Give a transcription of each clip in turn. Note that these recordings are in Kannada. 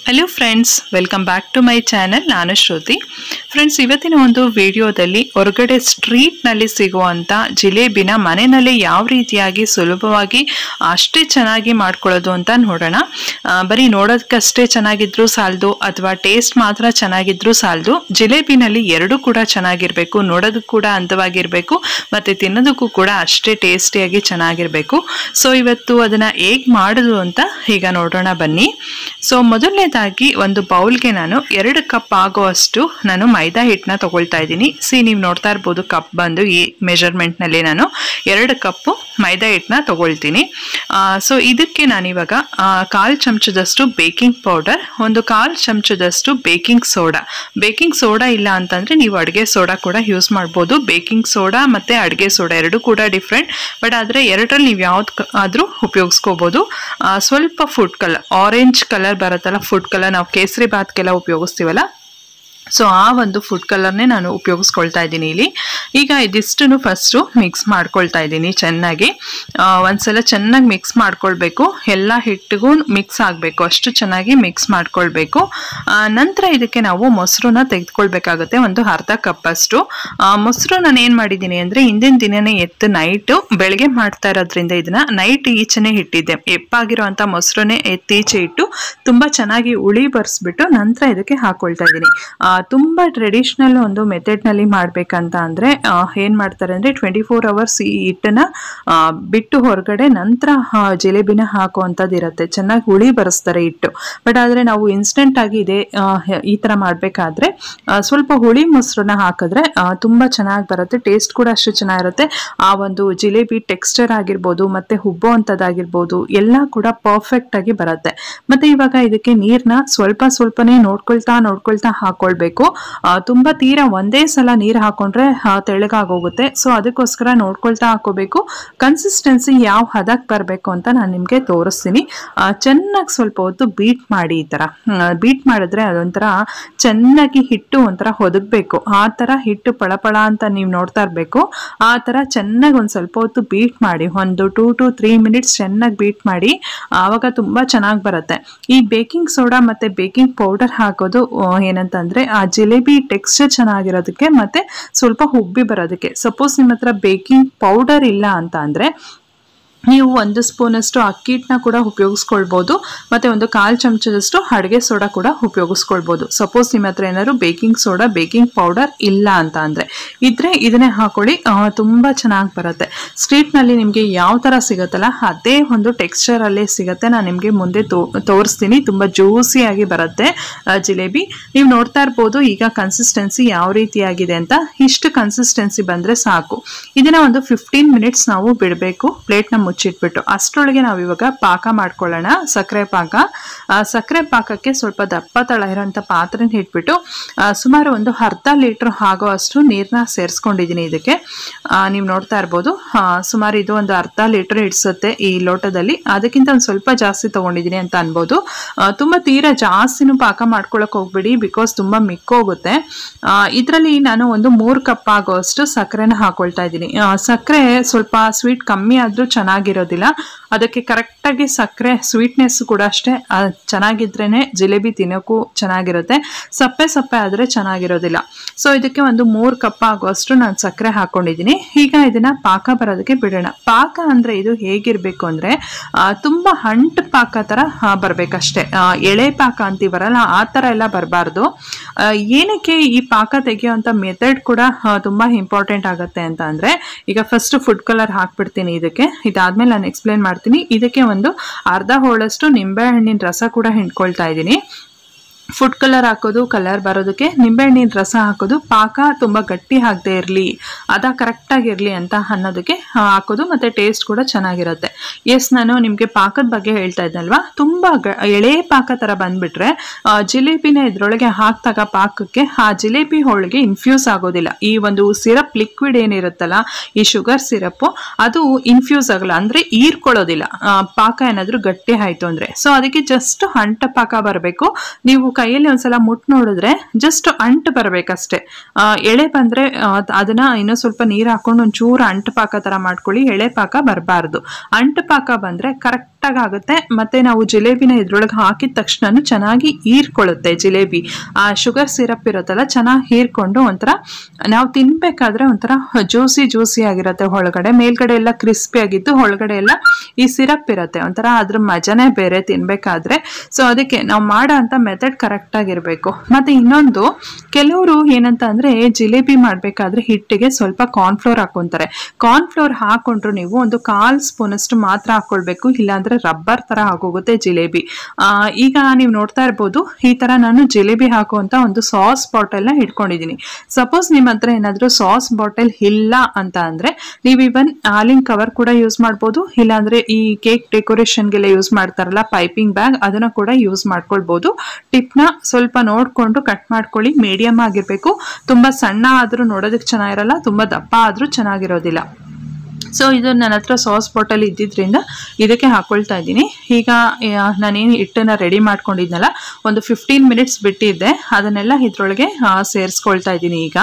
Hello friends, welcome back to my channel. ನಾನು ಶ್ರುತಿ. ಫ್ರೆಂಡ್ಸ್, ಇವತ್ತಿನ ಒಂದು ವಿಡಿಯೋದಲ್ಲಿ ಹೊರಗಡೆ ಸ್ಟ್ರೀಟ್ನಲ್ಲಿ ಸಿಗುವಂಥ ಜಿಲೇಬಿನ ಮನೆಯಲ್ಲಿ ಯಾವ ರೀತಿಯಾಗಿ ಸುಲಭವಾಗಿ ಅಷ್ಟೇ ಚೆನ್ನಾಗಿ ಮಾಡ್ಕೊಳ್ಳೋದು ಅಂತ ನೋಡೋಣ. ಬರೀ ನೋಡೋದಕ್ಕಷ್ಟೇ ಚೆನ್ನಾಗಿದ್ರೂ ಸಾಲದು, ಅಥವಾ ಟೇಸ್ಟ್ ಮಾತ್ರ ಚೆನ್ನಾಗಿದ್ರೂ ಸಾಲದು. ಜಿಲೇಬಿನಲ್ಲಿ ಎರಡೂ ಕೂಡ ಚೆನ್ನಾಗಿರಬೇಕು, ನೋಡೋದಕ್ಕೂ ಕೂಡ ಅಂದವಾಗಿರಬೇಕು ಮತ್ತು ತಿನ್ನೋದಕ್ಕೂ ಕೂಡ ಅಷ್ಟೇ ಟೇಸ್ಟಿಯಾಗಿ ಚೆನ್ನಾಗಿರಬೇಕು. ಸೊ ಇವತ್ತು ಅದನ್ನು ಹೇಗೆ ಮಾಡೋದು ಅಂತ ಈಗ ನೋಡೋಣ ಬನ್ನಿ. ಸೊ ಮೊದಲನೇದಾಗಿ ಒಂದು ಬೌಲ್ಗೆ ನಾನು 2 ಕಪ್ ಆಗುವಷ್ಟು ನಾನು ಮೈದಾ ಹಿಟ್ಟನ್ನ ತಗೊಳ್ತಾ ಇದ್ದೀನಿ. ನೀವು ನೋಡ್ತಾ ಇರ್ಬೋದು, ಕಪ್ ಬಂದು ಈ ಮೆಜರ್ಮೆಂಟ್ನಲ್ಲಿ ನಾನು 2 ಕಪ್ಪು ಮೈದಾ ಹಿಟ್ಟನ್ನ ತಗೊಳ್ತೀನಿ. ಸೊ ಇದಕ್ಕೆ ನಾನಿವಾಗ 1/4 ಚಮಚದಷ್ಟು ಬೇಕಿಂಗ್ ಪೌಡರ್, ಒಂದು 1/4 ಚಮಚದಷ್ಟು ಬೇಕಿಂಗ್ ಸೋಡಾ ಇಲ್ಲ ಅಂತಂದ್ರೆ ನೀವು ಅಡುಗೆ ಸೋಡಾ ಕೂಡ ಯೂಸ್ ಮಾಡ್ಬೋದು. ಬೇಕಿಂಗ್ ಸೋಡಾ ಮತ್ತೆ ಅಡುಗೆ ಸೋಡಾ ಎರಡೂ ಕೂಡ ಡಿಫ್ರೆಂಟ್, ಬಟ್ ಆದರೆ ಎರಡರಲ್ಲಿ ನೀವು ಯಾವ್ದು ಆದರೂ ಉಪಯೋಗಿಸ್ಕೋಬೋದು. ಸ್ವಲ್ಪ ಫುಡ್ ಕಲರ್, ಆರೆಂಜ್ ಕಲರ್ ಬರುತ್ತಲ್ಲ, ಫುಡ್ ಕಲರ್ ನಾವು ಕೇಸರಿ ಬಾತ್ಗೆಲ್ಲ ಉಪಯೋಗಿಸ್ತೀವಲ್ಲ, ಸೊ ಆ ಒಂದು ಫುಡ್ ಕಲರ್ನೇ ನಾನು ಉಪಯೋಗಿಸ್ಕೊಳ್ತಾ ಇದ್ದೀನಿ ಇಲ್ಲಿ. ಈಗ ಇದಿಷ್ಟನ್ನು ಫಸ್ಟು ಮಿಕ್ಸ್ ಮಾಡ್ಕೊಳ್ತಾ ಇದ್ದೀನಿ ಚೆನ್ನಾಗಿ. ಒಂದ್ಸಲ ಚೆನ್ನಾಗಿ ಮಿಕ್ಸ್ ಮಾಡ್ಕೊಳ್ಬೇಕು, ಎಲ್ಲ ಹಿಟ್ಟಿಗೂ ಮಿಕ್ಸ್ ಆಗಬೇಕು, ಅಷ್ಟು ಚೆನ್ನಾಗಿ ಮಿಕ್ಸ್ ಮಾಡ್ಕೊಳ್ಬೇಕು. ನಂತರ ಇದಕ್ಕೆ ನಾವು ಮೊಸರನ್ನ ತೆಗೆದುಕೊಳ್ಬೇಕಾಗುತ್ತೆ, ಒಂದು ಅರ್ಧ ಕಪ್ಪಷ್ಟು ಮೊಸರು. ನಾನು ಏನು ಮಾಡಿದ್ದೀನಿ ಅಂದರೆ ಹಿಂದಿನ ದಿನನೇ ಎತ್ತು ನೈಟು, ಬೆಳಗ್ಗೆ ಮಾಡ್ತಾ ಇರೋದ್ರಿಂದ ಇದನ್ನ ನೈಟ್ ಈಚೆನೇ ಇಟ್ಟಿದ್ದೆ. ಎಪ್ಪಾಗಿರೋಂಥ ಮೊಸರನ್ನೇ ಎತ್ತೀಚೆ ಇಟ್ಟು ತುಂಬ ಚೆನ್ನಾಗಿ ಹುಳಿ ಬರ್ಸ್ಬಿಟ್ಟು ನಂತರ ಇದಕ್ಕೆ ಹಾಕೊಳ್ತಾ ಇದ್ದೀನಿ. ತುಂಬ ಟ್ರೆಡಿಷ್ನಲ್ ಒಂದು ಮೆಥಡ್ನಲ್ಲಿ ಮಾಡಬೇಕಂತ ಅಂದರೆ ಏನು ಮಾಡ್ತಾರೆ ಅಂದರೆ 24 hours ಈ ಹಿಟ್ಟನ್ನು ಬಿಟ್ಟು ಹೊರಗಡೆ ನಂತರ ಜಿಲೇಬಿನ ಹಾಕುವಂಥದ್ದು ಇರುತ್ತೆ. ಚೆನ್ನಾಗಿ ಹುಳಿ ಬರೆಸ್ತಾರೆ ಹಿಟ್ಟು. ಬಟ್ ಆದರೆ ನಾವು ಇನ್ಸ್ಟೆಂಟಾಗಿ ಈ ಥರ ಮಾಡಬೇಕಾದ್ರೆ ಸ್ವಲ್ಪ ಹುಳಿ ಮೊಸರನ್ನ ಹಾಕಿದ್ರೆ ತುಂಬ ಚೆನ್ನಾಗಿ ಬರುತ್ತೆ, ಟೇಸ್ಟ್ ಕೂಡ ಅಷ್ಟು ಚೆನ್ನಾಗಿರುತ್ತೆ. ಆ ಒಂದು ಜಿಲೇಬಿ ಟೆಕ್ಸ್ಚರ್ ಆಗಿರ್ಬೋದು ಮತ್ತು ಹುಬ್ಬೋ ಅಂಥದ್ದಾಗಿರ್ಬೋದು ಎಲ್ಲ ಕೂಡ ಪರ್ಫೆಕ್ಟಾಗಿ ಬರುತ್ತೆ. ಮತ್ತು ಇವಾಗ ಇದಕ್ಕೆ ನೀರನ್ನ ಸ್ವಲ್ಪನೇ ನೋಡ್ಕೊಳ್ತಾ ಹಾಕೊಳ್ಬೇಕು. ತುಂಬ ತೀರಾ ಒಂದೇ ಸಲ ನೀರು ಹಾಕೊಂಡ್ರೆ ತೆಳ್ಳಗಾಗೋಗುತ್ತೆ. ಸೊ ಅದಕ್ಕೋಸ್ಕರ ನೋಡ್ಕೊಳ್ತಾ ಹಾಕೋಬೇಕು. ಕನ್ಸಿಸ್ಟೆನ್ಸಿ ಯಾವ ಹದಕ್ಕೆ ಬರಬೇಕು ಅಂತ ನಾನು ನಿಮಗೆ ತೋರಿಸ್ತೀನಿ. ಚೆನ್ನಾಗಿ ಸ್ವಲ್ಪ ಹೊತ್ತು ಬೀಟ್ ಮಾಡಿ. ಈ ಥರ ಬೀಟ್ ಮಾಡಿದ್ರೆ ಅದೊಂಥರ ಚೆನ್ನಾಗಿ ಹಿಟ್ಟು ಒಂಥರ ಹೊದಗಬೇಕು. ಆ ಥರ ಹಿಟ್ಟು ಪಳಪಳ ಅಂತ ನೀವು ನೋಡ್ತಾ ಇರಬೇಕು. ಆ ಥರ ಚೆನ್ನಾಗಿ ಒಂದು ಸ್ವಲ್ಪ ಹೊತ್ತು ಬೀಟ್ ಮಾಡಿ, ಒಂದು 2 to 3 minutes ಚೆನ್ನಾಗಿ ಬೀಟ್ ಮಾಡಿ. ಆವಾಗ ತುಂಬ ಚೆನ್ನಾಗಿ ಬರುತ್ತೆ. ಈ ಬೇಕಿಂಗ್ ಸೋಡಾ ಮತ್ತು ಬೇಕಿಂಗ್ ಪೌಡರ್ ಹಾಕೋದು ಏನಂತಂದರೆ ಆ ಜಿಲೇಬಿ ಟೆಕ್ಸ್ಚರ್ ಚೆನ್ನಾಗಿರೋದಕ್ಕೆ ಮತ್ತು ಸ್ವಲ್ಪ ಹುಬ್ಬಿ ಬರೋದಕ್ಕೆ. ಸಪೋಸ್ ನಿಮ್ಮ ಹತ್ರ ಬೇಕಿಂಗ್ ಪೌಡರ್ ಇಲ್ಲ ಅಂತ ಅಂದರೆ ನೀವು 1 ಸ್ಪೂನಷ್ಟು ಅಕ್ಕಿ ಹಿಟ್ಟನ್ನ ಕೂಡ ಉಪಯೋಗಿಸ್ಕೊಳ್ಬೋದು, ಮತ್ತು ಒಂದು 1/4 ಚಮಚದಷ್ಟು ಅಡುಗೆ ಸೋಡಾ ಕೂಡ ಉಪಯೋಗಿಸ್ಕೊಳ್ಬೋದು. ಸಪೋಸ್ ನಿಮ್ಮ ಹತ್ರ ಏನಾದ್ರು ಬೇಕಿಂಗ್ ಸೋಡಾ ಬೇಕಿಂಗ್ ಪೌಡರ್ ಇಲ್ಲ ಅಂತ ಅಂದರೆ ಇದ್ರೆ ಇದನ್ನೇ ಹಾಕೊಳ್ಳಿ, ತುಂಬ ಚೆನ್ನಾಗಿ ಬರುತ್ತೆ. ಸ್ಟ್ರೀಟ್ನಲ್ಲಿ ನಿಮಗೆ ಯಾವ ಥರ ಸಿಗುತ್ತಲ್ಲ ಅದೇ ಒಂದು ಟೆಕ್ಸ್ಚರಲ್ಲೇ ಸಿಗುತ್ತೆ. ನಾನು ನಿಮಗೆ ಮುಂದೆ ತೋರಿಸ್ತೀನಿ. ತುಂಬ ಜ್ಯೂಸಿಯಾಗಿ ಬರುತ್ತೆ ಜಿಲೇಬಿ. ನೀವು ನೋಡ್ತಾ ಇರ್ಬೋದು ಈಗ ಕನ್ಸಿಸ್ಟೆನ್ಸಿ ಯಾವ ರೀತಿಯಾಗಿದೆ ಅಂತ. ಇಷ್ಟು ಕನ್ಸಿಸ್ಟೆನ್ಸಿ ಬಂದರೆ ಸಾಕು. ಇದನ್ನು ಒಂದು 15 minutes ನಾವು ಬಿಡಬೇಕು, ಪ್ಲೇಟ್ನ ಮುಚ್ಚಿಟ್ಬಿಟ್ಟು. ಅಷ್ಟರೊಳಗೆ ನಾವು ಇವಾಗ ಪಾಕ ಮಾಡ್ಕೊಳ್ಳೋಣ. ಸಕ್ಕರೆ ಪಾಕಕ್ಕೆ ಸ್ವಲ್ಪ ದಪ್ಪ ತಳ ಇರೋಂಥ ಪಾತ್ರೆನ ಇಟ್ಬಿಟ್ಟು ಸುಮಾರು ಒಂದು ಅರ್ಧ ಲೀಟ್ರ್ ಆಗೋ ಅಷ್ಟು ನೀರನ್ನ ಸೇರಿಸ್ಕೊಂಡಿದ್ದೀನಿ ಇದಕ್ಕೆ. ನೀವು ನೋಡ್ತಾ ಇರ್ಬೋದು, ಸುಮಾರು ಇದು ಒಂದು ಅರ್ಧ ಲೀಟ್ರ್ ಇಡ್ಸುತ್ತೆ ಈ ಲೋಟದಲ್ಲಿ. ಅದಕ್ಕಿಂತ ಒಂದು ಸ್ವಲ್ಪ ಜಾಸ್ತಿ ತೊಗೊಂಡಿದ್ದೀನಿ ಅಂತ ಅನ್ಬೋದು. ತುಂಬ ತೀರಾ ಜಾಸ್ತಿನೂ ಪಾಕ ಮಾಡ್ಕೊಳಕ್ಕೆ ಹೋಗ್ಬಿಡಿ, ಬಿಕಾಸ್ ತುಂಬ ಮಿಕ್ಕೋಗುತ್ತೆ. ಇದರಲ್ಲಿ ನಾನು ಒಂದು 3 ಕಪ್ ಆಗೋ ಅಷ್ಟು ಸಕ್ಕರೆನ ಹಾಕೊಳ್ತಾ ಇದ್ದೀನಿ. ಸಕ್ಕರೆ ಸ್ವಲ್ಪ ಸ್ವೀಟ್ ಕಮ್ಮಿ ಆದರೂ ಚೆನ್ನಾಗಿರೋದಿಲ್ಲ. ಅದಕ್ಕೆ ಕರೆಕ್ಟಾಗಿ ಸಕ್ಕರೆ ಸ್ವೀಟ್ನೆಸ್ ಕೂಡ ಅಷ್ಟೇ ಚೆನ್ನಾಗಿದ್ರೇ ಜಿಲೇಬಿ ತಿನ್ನೋಕ್ಕೂ ಚೆನ್ನಾಗಿರುತ್ತೆ. ಸಪ್ಪೆ ಆದರೆ ಚೆನ್ನಾಗಿರೋದಿಲ್ಲ. ಸೊ ಇದಕ್ಕೆ ಒಂದು 3 ಕಪ್ ಆಗುವಷ್ಟು ನಾನು ಸಕ್ಕರೆ ಹಾಕೊಂಡಿದ್ದೀನಿ. ಈಗ ಇದನ್ನ ಪಾಕ ಬರೋದಕ್ಕೆ ಬಿಡೋಣ. ಪಾಕ ಅಂದರೆ ಇದು ಹೇಗಿರಬೇಕು ಅಂದರೆ ತುಂಬ ಅಂಟು ಪಾಕ ಥರ ಬರಬೇಕಷ್ಟೇ. ಎಳೆ ಪಾಕ ಅಂತೀವರಲ್ಲ ಆ ಥರ ಎಲ್ಲ ಬರಬಾರ್ದು. ಏನಕ್ಕೆ ಈ ಪಾಕ ತೆಗೆಯುವಂಥ ಮೆಥಡ್ ಕೂಡ ತುಂಬ ಇಂಪಾರ್ಟೆಂಟ್ ಆಗುತ್ತೆ ಅಂತ ಅಂದರೆ, ಈಗ ಫಸ್ಟ್ ಫುಡ್ ಕಲರ್ ಹಾಕ್ಬಿಡ್ತೀನಿ ಇದಕ್ಕೆ. ಇದಾದ್ಮೇಲೆ ನಾನು ಎಕ್ಸ್ಪ್ಲೇನ್ ಮಾಡ್ತೀನಿ. ಇದಕ್ಕೆ ಒಂದು ಅರ್ಧ ಹೋಳಷ್ಟು ನಿಂಬೆಹಣ್ಣಿನ ರಸ ಕೂಡ ಹಿಂಡ್ಕೊಳ್ತಾ ಇದ್ದೀನಿ. ಫುಡ್ ಕಲರ್ ಹಾಕೋದು ಕಲರ್ ಬರೋದಕ್ಕೆ, ನಿಂಬೆಹಣ್ಣಿನ ರಸ ಹಾಕೋದು ಪಾಕ ತುಂಬ ಗಟ್ಟಿ ಆಗದೆ ಇರಲಿ, ಕರೆಕ್ಟಾಗಿರಲಿ ಅಂತ ಅನ್ನೋದಕ್ಕೆ ಹಾಕೋದು, ಮತ್ತು ಟೇಸ್ಟ್ ಕೂಡ ಚೆನ್ನಾಗಿರುತ್ತೆ. ನಾನು ನಿಮಗೆ ಪಾಕದ ಬಗ್ಗೆ ಹೇಳ್ತಾ ಇದ್ದಲ್ವಾ, ತುಂಬ ಎಳೆ ಪಾಕ ಥರ ಬಂದುಬಿಟ್ರೆ ಜಿಲೇಬಿನ ಇದರೊಳಗೆ ಹಾಕಿದಾಗ ಪಾಕಕ್ಕೆ ಆ ಜಿಲೇಬಿ ಹೋಳಿಗೆ ಇನ್ಫ್ಯೂಸ್ ಆಗೋದಿಲ್ಲ. ಈ ಒಂದು ಸಿರಪ್ ಲಿಕ್ವಿಡ್ ಏನಿರುತ್ತಲ್ಲ, ಈ ಶುಗರ್ ಸಿರಪ್ಪು, ಅದು ಇನ್ಫ್ಯೂಸ್ ಆಗಲ್ಲ, ಅಂದರೆ ಹೀರ್ಕೊಳ್ಳೋದಿಲ್ಲ ಪಾಕ ಏನಾದರೂ ಗಟ್ಟಿ ಆಯಿತು ಅಂದರೆ. ಸೊ ಅದಕ್ಕೆ ಜಸ್ಟ್ ಅಂಟ ಪಾಕ ಬರಬೇಕು. ನೀವು ಕೈಯಲ್ಲಿ ಒಂದ್ಸಲ ಮುಟ್ಟು ನೋಡಿದ್ರೆ ಜಸ್ಟ್ ಅಂಟು ಬರಬೇಕಷ್ಟೇ. ಎಳೆ ಬಂದರೆ ಅದನ್ನ ಇನ್ನೂ ಸ್ವಲ್ಪ ನೀರು ಹಾಕೊಂಡು ಒಂಚೂರು ಅಂಟು ಪಾಕ ಥರ ಮಾಡ್ಕೊಳ್ಳಿ. ಎಳೆ ಪಾಕ ಬರಬಾರ್ದು. ಅಂಟು ಪಾಕ ಬಂದರೆ ಕರೆಕ್ಟ್ ಆಗಿ ಆಗುತ್ತೆ. ಮತ್ತೆ ನಾವು ಜಿಲೇಬಿನ ಇದ್ರೊಳಗೆ ಹಾಕಿದ ತಕ್ಷಣ ಚೆನ್ನಾಗಿ ಹೀರ್ಕೊಳ್ಳುತ್ತೆ ಜಿಲೇಬಿ. ಆ ಶುಗರ್ ಸಿರಪ್ ಇರುತ್ತಲ್ಲ ಚೆನ್ನಾಗಿ ಹೀರ್ಕೊಂಡು ಒಂಥರ ನಾವು ತಿನ್ಬೇಕಾದ್ರೆ ಒಂಥರ ಜ್ಯೂಸಿ ಆಗಿರುತ್ತೆ. ಒಳಗಡೆ ಮೇಲ್ಗಡೆ ಎಲ್ಲ ಕ್ರಿಸ್ಪಿ ಆಗಿದ್ದು ಒಳಗಡೆ ಎಲ್ಲ ಈ ಸಿರಪ್ ಇರುತ್ತೆ. ಒಂಥರ ಅದ್ರ ಮಜಾನೇ ಬೇರೆ ತಿನ್ಬೇಕಾದ್ರೆ. ಸೊ ಅದಕ್ಕೆ ನಾವು ಮಾಡೋ ಅಂತ ಮೆಥಡ್ ಕರೆಕ್ಟ್ ಆಗಿರ್ಬೇಕು. ಮತ್ತೆ ಇನ್ನೊಂದು, ಕೆಲವರು ಏನಂತ ಅಂದ್ರೆ ಜಿಲೇಬಿ ಮಾಡ್ಬೇಕಾದ್ರೆ ಹಿಟ್ಟಿಗೆ ಸ್ವಲ್ಪ ಕಾರ್ನ್ಫ್ಲೋರ್ ಹಾಕೊಂತಾರೆ. ಕಾರ್ನ್ಫ್ಲೋರ್ ಹಾಕೊಂಡ್ರು ನೀವು ಒಂದು 1/4 ಸ್ಪೂನ್ ಅಷ್ಟು ಮಾತ್ರ ಹಾಕೊಳ್ಬೇಕು, ಇಲ್ಲಾಂದ್ರೆ ರಬ್ಬರ್ ತರ ಆಗೋಗುತ್ತೆ ಜಿಲೇಬಿ. ಈಗ ನೀವು ನೋಡ್ತಾ ಇರ್ಬೋದು, ಈ ತರ ನಾನು ಜಿಲೇಬಿ ಹಾಕುವಂತ ಒಂದು ಸಾಸ್ ಬಾಟಲ್ ನ ಇಟ್ಕೊಂಡಿದೀನಿ. ಸಪೋಸ್ ನಿಮ್ಮ ಹತ್ರ ಏನಾದ್ರು ಸಾಸ್ ಬಾಟಲ್ ಇಲ್ಲ ಅಂತ ಅಂದ್ರೆ ನೀವು ಇವನ್ ಹಾಲಿನ ಕವರ್ ಕೂಡ ಯೂಸ್ ಮಾಡ್ಬೋದು, ಇಲ್ಲಾಂದ್ರೆ ಈ ಕೇಕ್ ಡೆಕೋರೇಷನ್ಗೆಲ್ಲ ಯೂಸ್ ಮಾಡ್ತಾರಲ್ಲ ಪೈಪಿಂಗ್ ಬ್ಯಾಗ್, ಅದನ್ನ ಕೂಡ ಯೂಸ್ ಮಾಡ್ಕೊಳ್ಬಹುದು. ಟಿಪ್ನ ಸ್ವಲ್ಪ ನೋಡ್ಕೊಂಡು ಕಟ್ ಮಾಡ್ಕೊಳ್ಳಿ. ಮೀಡಿಯಂ ಆಗಿರ್ಬೇಕು, ತುಂಬಾ ಸಣ್ಣ ಆದ್ರೂ ನೋಡೋದಕ್ಕೆ ಚೆನ್ನಾಗಿರಲ್ಲ, ತುಂಬಾ ದಪ್ಪ ಆದ್ರೂ ಚೆನ್ನಾಗಿರೋದಿಲ್ಲ. ಸೊ ಇದು ನನ್ನ ಹತ್ರ ಸಾಸ್ ಬಾಟಲ್ ಇದ್ದಿದ್ರಿಂದ ಇದಕ್ಕೆ ಹಾಕೊಳ್ತಾ ಇದ್ದೀನಿ. ಈಗ ನಾನೇನು ಹಿಟ್ಟನ್ನ ರೆಡಿ ಮಾಡ್ಕೊಂಡಿದ್ನಲ್ಲ, ಒಂದು 15 ಮಿನಿಟ್ಸ್ ಬಿಟ್ಟಿದ್ದೆ, ಅದನ್ನೆಲ್ಲ ಇದ್ರೊಳಗೆ ಸೇರಿಸ್ಕೊಳ್ತಾ ಇದ್ದೀನಿ. ಈಗ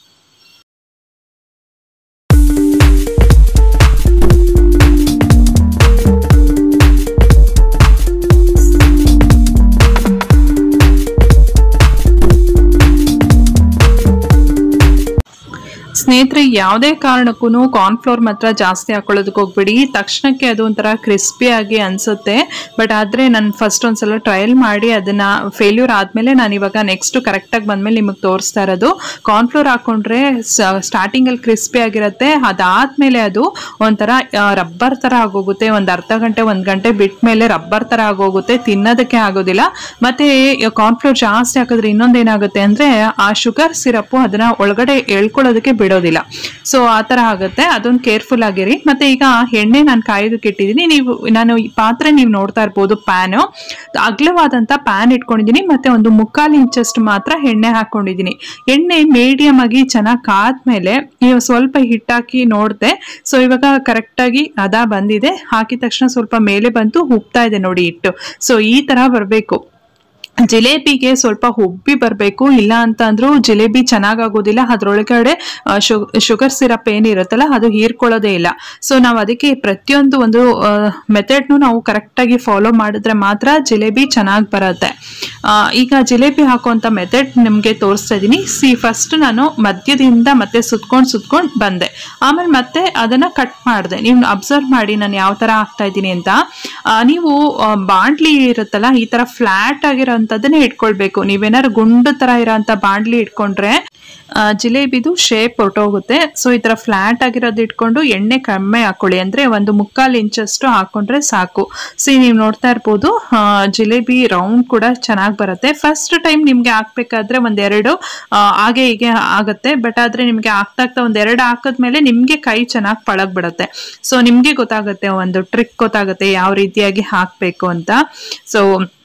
ಸ್ನೇಹಿತರೆ, ಯಾವುದೇ ಕಾರಣಕ್ಕೂ ಕಾರ್ನ್ಫ್ಲೋರ್ ಮಾತ್ರ ಜಾಸ್ತಿ ಹಾಕೊಳ್ಳೋದಕ್ಕೆ ಹೋಗ್ಬೇಡಿ. ತಕ್ಷಣಕ್ಕೆ ಅದು ಒಂಥರ ಕ್ರಿಸ್ಪಿ ಆಗಿ ಅನ್ಸುತ್ತೆ. ಬಟ್ ಆದ್ರೆ ನಾನು ಫಸ್ಟ್ ಒಂದ್ಸಲ ಟ್ರಯಲ್ ಮಾಡಿ ಅದನ್ನ ಫೇಲ್ಯೂರ್ ಆದ್ಮೇಲೆ ನಾನು ಇವಾಗ ನೆಕ್ಸ್ಟ್ ಕರೆಕ್ಟಾಗಿ ಬಂದ್ಮೇಲೆ ನಿಮಗೆ ತೋರಿಸ್ತಾ ಇರೋದು. ಕಾರ್ನ್ಫ್ಲೋರ್ ಹಾಕೊಂಡ್ರೆ ಸ್ಟಾರ್ಟಿಂಗ್ ಅಲ್ಲಿ ಕ್ರಿಸ್ಪಿ ಆಗಿರುತ್ತೆ, ಅದಾದ್ಮೇಲೆ ಅದು ಒಂಥರ ರಬ್ಬರ್ ತರ ಆಗೋಗುತ್ತೆ. ಒಂದು ಅರ್ಧ ಗಂಟೆ 1 ಗಂಟೆ ಬಿಟ್ಟ ಮೇಲೆ ರಬ್ಬರ್ ತರ ಆಗೋಗುತ್ತೆ, ತಿನ್ನೋದಕ್ಕೆ ಆಗೋದಿಲ್ಲ. ಮತ್ತೆ ಕಾರ್ನ್ಫ್ಲೋರ್ ಜಾಸ್ತಿ ಹಾಕಿದ್ರೆ ಇನ್ನೊಂದೇನಾಗುತ್ತೆ ಅಂದ್ರೆ ಆ ಶುಗರ್ ಸಿರಪ್ ಅದನ್ನ ಒಳಗಡೆ ಎಳ್ಕೊಳ್ಳೋದಕ್ಕೆ ಬಿಡೋದಿಲ್ಲ. ಸೊ ಆ ತರ ಆಗುತ್ತೆ, ಅದೊಂದು ಕೇರ್ಫುಲ್ ಆಗಿರಿ. ಮತ್ತೆ ಈಗ ಎಣ್ಣೆ ನಾನು ಕಾಯೋದಕ್ಕೆ ಇಟ್ಟಿದ್ದೀನಿ. ನಾನು ಈ ಪಾತ್ರೆ ನೀವು ನೋಡ್ತಾ ಇರ್ಬೋದು, ಪ್ಯಾನ್ ಅಗಲವಾದಂತ ಪ್ಯಾನ್ ಇಟ್ಕೊಂಡಿದ್ದೀನಿ. ಮತ್ತೆ ಒಂದು 1/4 ಇಂಚಷ್ಟು ಮಾತ್ರ ಎಣ್ಣೆ ಹಾಕೊಂಡಿದ್ದೀನಿ. ಎಣ್ಣೆ ಮೀಡಿಯಂ ಆಗಿ ಚೆನ್ನಾಗಿ ಕಾದ್ಮೇಲೆ ನೀವು ಸ್ವಲ್ಪ ಹಿಟ್ಟಾಕಿ ನೋಡ್ದೆ. ಸೊ ಇವಾಗ ಕರೆಕ್ಟ್ ಆಗಿ ಅದ ಬಂದಿದೆ. ಹಾಕಿದ ತಕ್ಷಣ ಸ್ವಲ್ಪ ಮೇಲೆ ಬಂತು, ಉಬ್ತಾ ಇದೆ ನೋಡಿ ಹಿಟ್ಟು. ಸೊ ಈ ತರ ಬರ್ಬೇಕು. ಜಿಲೇಬಿಗೆ ಸ್ವಲ್ಪ ಉಬ್ಬಿ ಬರಬೇಕು, ಇಲ್ಲ ಅಂತ ಅಂದ್ರೂ ಜಿಲೇಬಿ ಚೆನ್ನಾಗಾಗೋದಿಲ್ಲ. ಅದ್ರೊಳಗಡೆ ಶುಗರ್ ಸಿರಪ್ ಏನಿರುತ್ತಲ್ಲ ಅದು ಹೀರ್ಕೊಳ್ಳೋದೇ ಇಲ್ಲ. ಸೊ ನಾವು ಅದಕ್ಕೆ ಪ್ರತಿಯೊಂದು ಒಂದು ಮೆಥಡ್ನು ನಾವು ಕರೆಕ್ಟಾಗಿ ಫಾಲೋ ಮಾಡಿದ್ರೆ ಮಾತ್ರ ಜಿಲೇಬಿ ಚೆನ್ನಾಗಿ ಬರುತ್ತೆ. ಈಗ ಜಿಲೇಬಿ ಹಾಕುವಂತ ಮೆಥಡ್ ನಿಮಗೆ ತೋರಿಸ್ತಾ ಇದ್ದೀನಿ. ಫಸ್ಟ್ ನಾನು ಮಧ್ಯದಿಂದ ಮತ್ತೆ ಸುತ್ಕೊಂಡು ಬಂದೆ, ಆಮೇಲೆ ಮತ್ತೆ ಅದನ್ನ ಕಟ್ ಮಾಡಿದೆ. ನೀವು ಅಬ್ಸರ್ವ್ ಮಾಡಿ ನಾನು ಯಾವ ತರ ಹಾಕ್ತಾ ಇದ್ದೀನಿ ಅಂತ. ನೀವು ಬಾಂಡ್ಲಿ ಇರುತ್ತಲ್ಲ, ಈ ತರ ಫ್ಲಾಟ್ ಆಗಿರೋಂಥದ್ದನ್ನೇ ಇಟ್ಕೊಳ್ಬೇಕು. ನೀವೇನಾದ್ರು ಗುಂಡು ತರ ಇರೋಂಥ ಬಾಂಡ್ಲಿ ಇಟ್ಕೊಂಡ್ರೆ ಜಿಲೇಬಿದು ಶೇಪ್ ಹೊರಟೋಗುತ್ತೆ. ಸೊ ಈ ತರ ಫ್ಲಾಟ್ ಆಗಿರೋದು ಇಟ್ಕೊಂಡು ಎಣ್ಣೆ ಕಡಿಮೆ ಹಾಕೊಳ್ಳಿ, ಅಂದ್ರೆ ಒಂದು 1/4 ಇಂಚಷ್ಟು ಹಾಕೊಂಡ್ರೆ ಸಾಕು. ನೀವು ನೋಡ್ತಾ ಇರ್ಬೋದು, ಜಿಲೇಬಿ ರೌಂಡ್ ಕೂಡ ಚೆನ್ನಾಗಿ ಬರುತ್ತೆ. ಫಸ್ಟ್ ಟೈಮ್ ನಿಮ್ಗೆ ಹಾಕ್ಬೇಕಾದ್ರೆ 1-2 ಹಾಗೆ ಹೀಗೆ ಆಗುತ್ತೆ. ಬಟ್ ಆದ್ರೆ ನಿಮ್ಗೆ ಆಗ್ತಾ 1-2 ಹಾಕಿದ್ಮೇಲೆ ನಿಮ್ಗೆ ಕೈ ಚೆನ್ನಾಗಿ ಪಳಗ್ಬಿಡುತ್ತೆ. ಸೊ ನಿಮ್ಗೆ ಗೊತ್ತಾಗುತ್ತೆ, ಒಂದು ಟ್ರಿಕ್ ಗೊತ್ತಾಗುತ್ತೆ ಯಾವ ರೀತಿಯಾಗಿ ಹಾಕ್ಬೇಕು ಅಂತ. ಸೊ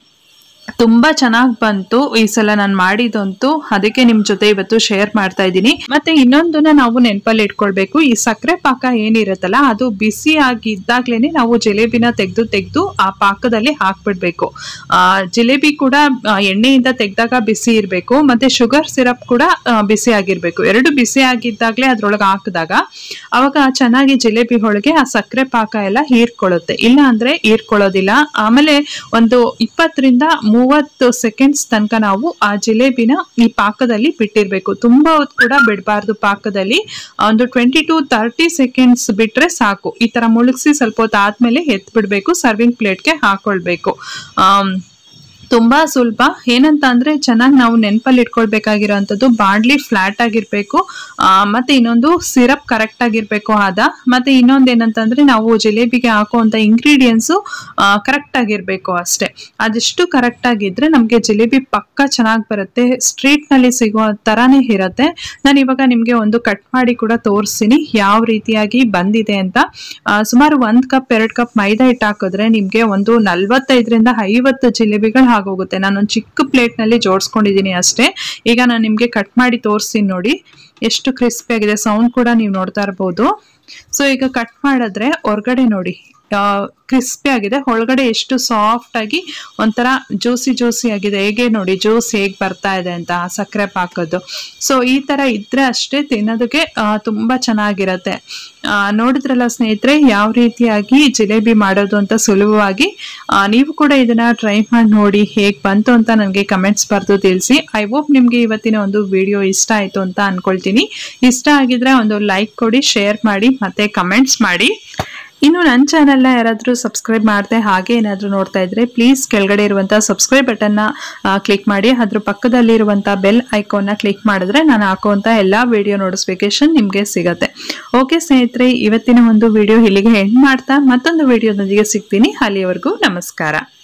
ತುಂಬಾ ಚೆನ್ನಾಗಿ ಬಂತು ಈ ಸಲ ನಾನು ಮಾಡಿದಂತೂ, ಅದಕ್ಕೆ ನಿಮ್ ಜೊತೆ ಇವತ್ತು ಶೇರ್ ಮಾಡ್ತಾ ಇದ್ದೀನಿ. ಮತ್ತೆ ಇನ್ನೊಂದನ್ನ ನಾವು ನೆನಪಲ್ಲಿ ಇಟ್ಕೊಳ್ಬೇಕು, ಈ ಸಕ್ಕರೆ ಪಾಕ ಏನಿರುತ್ತಲ್ಲ ಅದು ಬಿಸಿ ಆಗಿದ್ದಾಗ್ಲೇನೆ ನಾವು ಜಿಲೇಬಿನ ತೆಗೆದು ಆ ಪಾಕದಲ್ಲಿ ಹಾಕ್ಬಿಡ್ಬೇಕು. ಜಿಲೇಬಿ ಕೂಡ ಎಣ್ಣೆಯಿಂದ ತೆಗೆದಾಗ ಬಿಸಿ ಇರಬೇಕು, ಮತ್ತೆ ಶುಗರ್ ಸಿರಪ್ ಕೂಡ ಬಿಸಿ ಆಗಿರ್ಬೇಕು. ಎರಡು ಬಿಸಿ ಆಗಿದ್ದಾಗ್ಲೇ ಅದ್ರೊಳಗೆ ಹಾಕಿದಾಗ ಅವಾಗ ಚೆನ್ನಾಗಿ ಜಿಲೇಬಿ ಒಳಗೆ ಆ ಸಕ್ಕರೆ ಪಾಕ ಎಲ್ಲ ಹೀರ್ಕೊಳ್ಳುತ್ತೆ, ಇಲ್ಲ ಅಂದ್ರೆ ಹೀರ್ಕೊಳ್ಳೋದಿಲ್ಲ. ಆಮೇಲೆ ಒಂದು 20-30 ಸೆಕೆಂಡ್ಸ್ ತನಕ ನಾವು ಆ ಜಿಲೇಬಿನ ಈ ಪಾಕದಲ್ಲಿ ಬಿಟ್ಟಿರ್ಬೇಕು. ತುಂಬಾ ಹೊತ್ತು ಕೂಡ ಬಿಡಬಾರ್ದು ಪಾಕದಲ್ಲಿ. ಒಂದು 20-30 ಸೆಕೆಂಡ್ಸ್ ಬಿಟ್ರೆ ಸಾಕು. ಈ ತರ ಮುಳುಗಿಸಿ ಸ್ವಲ್ಪ ಹೊತ್ತು ಆದ್ಮೇಲೆ ಎತ್ ಬಿಡ್ಬೇಕು, ಸರ್ವಿಂಗ್ ಪ್ಲೇಟ್ಗೆ ಹಾಕೊಳ್ಬೇಕು. ತುಂಬಾ ಸುಲಭ. ಏನಂತ ಅಂದ್ರೆ ಚೆನ್ನಾಗಿ ನಾವು ನೆನಪಲ್ಲಿ ಇಟ್ಕೊಳ್ಬೇಕಾಗಿರೋಂಥದ್ದು ಬಾಂಡ್ಲಿ ಫ್ಲಾಟ್ ಆಗಿರ್ಬೇಕು, ಮತ್ತೆ ಇನ್ನೊಂದು ಸಿರಪ್ ಕರೆಕ್ಟ್ ಆಗಿರ್ಬೇಕು ಮತ್ತೆ ಇನ್ನೊಂದು ಏನಂತಂದ್ರೆ ನಾವು ಜಿಲೇಬಿಗೆ ಹಾಕುವಂತ ಇಂಗ್ರೀಡಿಯೆಂಟ್ಸ್ ಕರೆಕ್ಟ್ ಆಗಿರ್ಬೇಕು ಅಷ್ಟೇ. ಅದೆಷ್ಟು ಕರೆಕ್ಟ್ ಆಗಿದ್ರೆ ನಮ್ಗೆ ಜಿಲೇಬಿ ಪಕ್ಕ ಚೆನ್ನಾಗಿ ಬರುತ್ತೆ, ಸ್ಟ್ರೀಟ್ ನಲ್ಲಿ ಸಿಗೋ ತರಾನೇ ಇರತ್ತೆ. ನಾನು ಇವಾಗ ನಿಮ್ಗೆ ಒಂದು ಕಟ್ ಮಾಡಿ ಕೂಡ ತೋರಿಸ್ತೀನಿ ಯಾವ ರೀತಿಯಾಗಿ ಬಂದಿದೆ ಅಂತ. ಸುಮಾರು 1 ಕಪ್ 2 ಕಪ್ ಮೈದಾ ಹಿಟ್ಟು ಹಾಕಿದ್ರೆ ನಿಮ್ಗೆ ಒಂದು 45-50 ಜಿಲೇಬಿಗಳು ಹೋಗುತ್ತೆ. ನಾನೊಂದು ಚಿಕ್ಕ ಪ್ಲೇಟ್ ನಲ್ಲಿ ಜೋಡಿಸ್ಕೊಂಡಿದ್ದೀನಿ ಅಷ್ಟೇ. ಈಗ ನಾನು ನಿಮ್ಗೆ ಕಟ್ ಮಾಡಿ ತೋರಿಸ್ತೀನಿ ನೋಡಿ ಎಷ್ಟು ಕ್ರಿಸ್ಪಿ ಆಗಿದೆ. ಸೌಂಡ್ ಕೂಡ ನೀವು ನೋಡ್ತಾ ಇರಬಹುದು. ಸೊ ಈಗ ಕಟ್ ಮಾಡಿದ್ರೆ ಹೊರಗಡೆ ನೋಡಿ ಕ್ರಿಸ್ಪಿ ಆಗಿದೆ, ಒಳಗಡೆ ಎಷ್ಟು ಸಾಫ್ಟ್ ಆಗಿ ಒಂಥರ ಜ್ಯೂಸಿ ಆಗಿದೆ. ಹೇಗೆ ನೋಡಿ ಜ್ಯೂಸ್ ಹೇಗೆ ಬರ್ತಾ ಇದೆ ಅಂತ ಸಕ್ಕರೆ ಪಾಕದ್ದು. ಸೊ ಈ ತರ ಇದ್ರೆ ಅಷ್ಟೇ ತಿನ್ನೋದಕ್ಕೆ ತುಂಬಾ ಚೆನ್ನಾಗಿರತ್ತೆ. ನೋಡಿದ್ರಲ್ಲ ಸ್ನೇಹಿತರೆ, ಯಾವ ರೀತಿಯಾಗಿ ಜಿಲೇಬಿ ಮಾಡೋದು ಅಂತ ಸುಲಭವಾಗಿ. ನೀವು ಕೂಡ ಇದನ್ನ ಟ್ರೈ ಮಾಡಿ ನೋಡಿ, ಹೇಗೆ ಬಂತು ಅಂತ ನನಗೆ ಕಮೆಂಟ್ಸ್ ಬರೆದು ತಿಳಿಸಿ. ಐ ಹೋಪ್ ನಿಮ್ಗೆ ಇವತ್ತಿನ ಒಂದು ವಿಡಿಯೋ ಇಷ್ಟ ಆಯ್ತು ಅಂತ ಅನ್ಕೊಳ್ತೀನಿ. ಇಷ್ಟ ಆಗಿದ್ರೆ ಒಂದು ಲೈಕ್ ಕೊಡಿ, ಶೇರ್ ಮಾಡಿ, ಮತ್ತೆ ಕಮೆಂಟ್ಸ್ ಮಾಡಿ. ಇನ್ನು ನನ್ನ ಚಾನೆಲ್ನ ಯಾರಾದರೂ ಸಬ್ಸ್ಕ್ರೈಬ್ ಮಾಡದೆ ಹಾಗೆ ಏನಾದರೂ ನೋಡ್ತಾ ಇದ್ರೆ ಪ್ಲೀಸ್ ಕೆಳಗಡೆ ಇರುವಂಥ ಸಬ್ಸ್ಕ್ರೈಬ್ ಬಟನ್ನ ಕ್ಲಿಕ್ ಮಾಡಿ. ಅದ್ರ ಪಕ್ಕದಲ್ಲಿರುವಂಥ ಬೆಲ್ ಐಕಾನ್ನ ಕ್ಲಿಕ್ ಮಾಡಿದ್ರೆ ನಾನು ಹಾಕುವಂಥ ಎಲ್ಲ ವಿಡಿಯೋ ನೋಟಿಫಿಕೇಶನ್ ನಿಮಗೆ ಸಿಗುತ್ತೆ. ಓಕೆ ಸ್ನೇಹಿತರೆ, ಇವತ್ತಿನ ಒಂದು ವಿಡಿಯೋ ಇಲ್ಲಿಗೆ ಎಂಡ್ ಮಾಡ್ತಾ ಮತ್ತೊಂದು ವಿಡಿಯೋದೊಂದಿಗೆ ಸಿಗ್ತೀನಿ. ಅಲ್ಲಿಯವರೆಗೂ ನಮಸ್ಕಾರ.